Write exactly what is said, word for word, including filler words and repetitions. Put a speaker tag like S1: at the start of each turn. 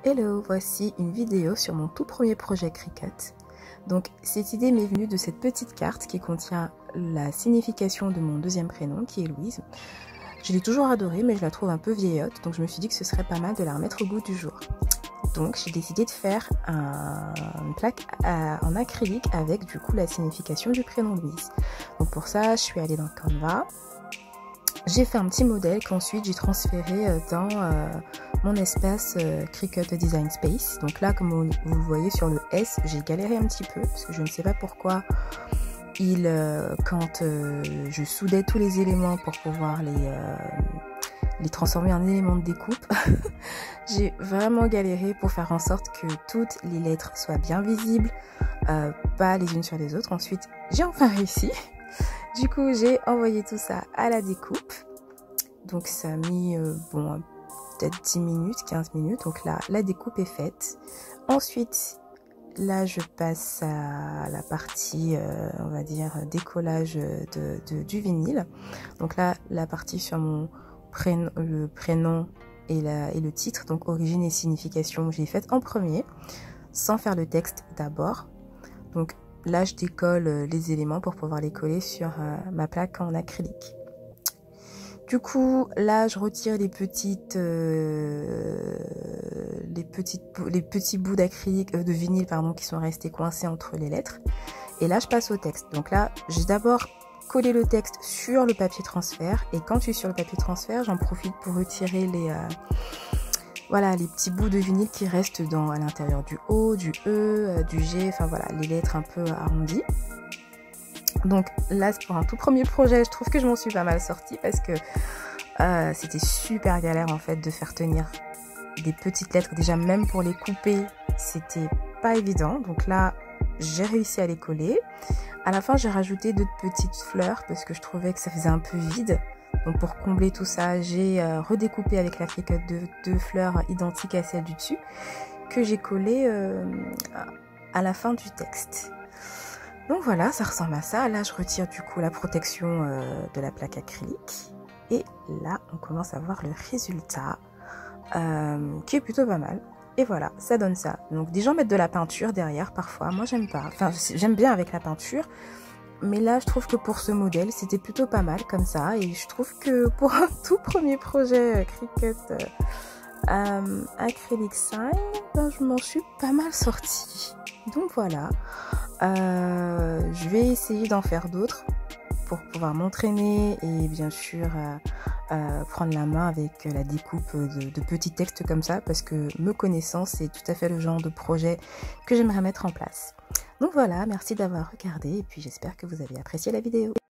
S1: Hello, voici une vidéo sur mon tout premier projet Cricut. Donc cette idée m'est venue de cette petite carte qui contient la signification de mon deuxième prénom qui est Louise. Je l'ai toujours adorée mais je la trouve un peu vieillotte, donc je me suis dit que ce serait pas mal de la remettre au goût du jour. Donc j'ai décidé de faire un, une plaque à, en acrylique avec du coup la signification du prénom Louise. Donc pour ça je suis allée dans Canva. J'ai fait un petit modèle qu'ensuite j'ai transféré dans euh, mon espace euh, Cricut Design Space. Donc là, comme vous, vous le voyez sur le S, j'ai galéré un petit peu parce que je ne sais pas pourquoi il, euh, quand euh, je soudais tous les éléments pour pouvoir les, euh, les transformer en éléments de découpe, j'ai vraiment galéré pour faire en sorte que toutes les lettres soient bien visibles, euh, pas les unes sur les autres. Ensuite, j'ai enfin réussi. Du coup, j'ai envoyé tout ça à la découpe. Donc, ça a mis, euh, bon, peut-être dix minutes, quinze minutes. Donc là, la découpe est faite. Ensuite, là, je passe à la partie, euh, on va dire, décollage de, de, du vinyle. Donc là, la partie sur mon prénom, le prénom et, la, et le titre, donc origine et signification, j'ai faite en premier, sans faire le texte d'abord. Donc, là, je décolle les éléments pour pouvoir les coller sur euh, ma plaque en acrylique. Du coup, là, je retire les petites, euh, les petites, les petits bouts d'acrylique, euh, de vinyle, pardon, qui sont restés coincés entre les lettres. Et là, je passe au texte. Donc là, j'ai d'abord collé le texte sur le papier transfert. Et quand je suis sur le papier transfert, j'en profite pour retirer les, euh, voilà, les petits bouts de vinyle qui restent dans, à l'intérieur du O, du E, du G, enfin voilà, les lettres un peu arrondies. Donc là, pour un tout premier projet, je trouve que je m'en suis pas mal sortie parce que euh, c'était super galère en fait de faire tenir des petites lettres. Déjà, même pour les couper, c'était pas évident. Donc là, j'ai réussi à les coller. À la fin, j'ai rajouté d'autres petites fleurs parce que je trouvais que ça faisait un peu vide. Donc pour combler tout ça, j'ai euh, redécoupé avec la Cricut deux, deux fleurs identiques à celles du dessus que j'ai collées euh, à la fin du texte. Donc voilà, ça ressemble à ça. Là, je retire du coup la protection euh, de la plaque acrylique. Et là, on commence à voir le résultat euh, qui est plutôt pas mal. Et voilà, ça donne ça. Donc des gens mettent de la peinture derrière parfois. Moi, j'aime pas. Enfin, j'aime bien avec la peinture. Mais là, je trouve que pour ce modèle, c'était plutôt pas mal comme ça. Et je trouve que pour un tout premier projet euh, Cricut euh, euh, Acrylic Sign, ben, je m'en suis pas mal sortie. Donc voilà, euh, je vais essayer d'en faire d'autres pour pouvoir m'entraîner et bien sûr euh, euh, prendre la main avec la découpe de, de petits textes comme ça parce que me connaissant, c'est tout à fait le genre de projet que j'aimerais mettre en place. Donc voilà, merci d'avoir regardé et puis j'espère que vous avez apprécié la vidéo.